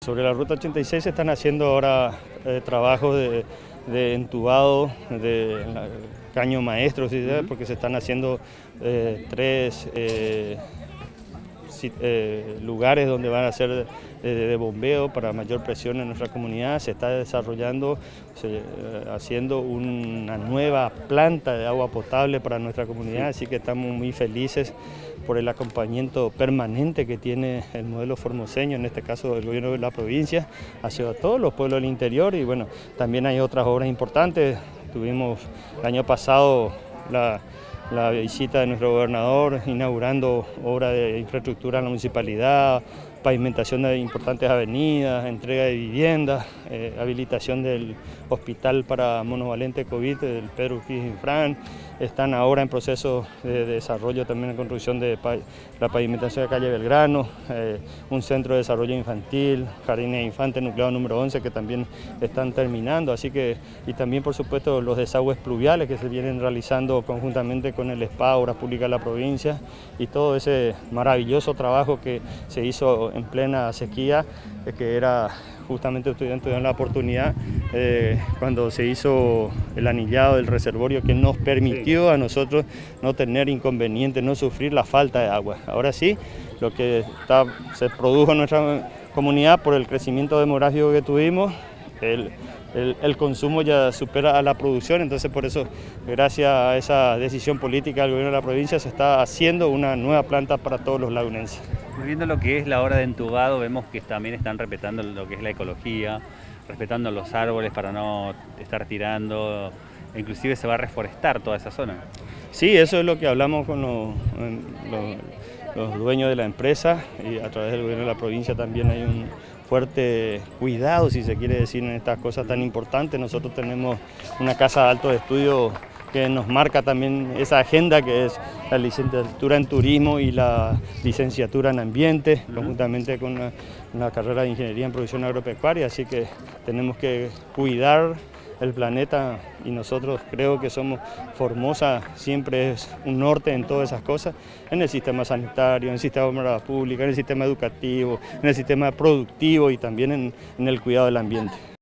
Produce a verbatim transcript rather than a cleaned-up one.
Sobre la ruta ochenta y seis se están haciendo ahora eh, trabajos de, de entubado, de la, caño maestro, ¿sí? Uh-huh. Porque se están haciendo eh, tres eh, si, eh, lugares donde van a ser de, de bombeo para mayor presión en nuestra comunidad. Se está desarrollando, se, eh, haciendo una nueva planta de agua potable para nuestra comunidad, así que estamos muy felices por el acompañamiento permanente que tiene el modelo formoseño, en este caso el gobierno de la provincia, hacia todos los pueblos del interior. Y bueno, también hay otras obras importantes. Tuvimos el año pasado la, la visita de nuestro gobernador inaugurando obras de infraestructura en la municipalidad, pavimentación de importantes avenidas, entrega de viviendas, eh, habilitación del hospital para monovalente COVID del Pedro Urquiz Infran. Están ahora en proceso de desarrollo también la construcción de pa la pavimentación de calle Belgrano, eh, un centro de desarrollo infantil, jardines de infantes nucleado número once que también están terminando, así que, y también por supuesto los desagües pluviales que se vienen realizando conjuntamente con el SPA, Obras Públicas de la provincia, y todo ese maravilloso trabajo que se hizo en plena sequía, eh, que era justamente estudiantes tuvieron la oportunidad eh, cuando se hizo el anillado del reservorio, que nos permitió a nosotros no tener inconvenientes, no sufrir la falta de agua. Ahora sí, lo que está, se produjo en nuestra comunidad por el crecimiento demográfico que tuvimos, el, el, el consumo ya supera a la producción, entonces por eso, gracias a esa decisión política del gobierno de la provincia, se está haciendo una nueva planta para todos los lagunenses. Viendo lo que es la hora de entubado, vemos que también están respetando lo que es la ecología, respetando los árboles para no estar tirando, inclusive se va a reforestar toda esa zona. Sí, eso es lo que hablamos con los, los, los dueños de la empresa, y a través del gobierno de la provincia también hay un fuerte cuidado, si se quiere decir, en estas cosas tan importantes. Nosotros tenemos una casa de alto estudio que nos marca también esa agenda, que es la licenciatura en turismo y la licenciatura en ambiente, uh-huh. conjuntamente con una, una carrera de ingeniería en producción agropecuaria, así que tenemos que cuidar el planeta, y nosotros creo que somos, Formosa siempre es un norte en todas esas cosas, en el sistema sanitario, en el sistema de obras públicas, en el sistema educativo, en el sistema productivo y también en, en el cuidado del ambiente.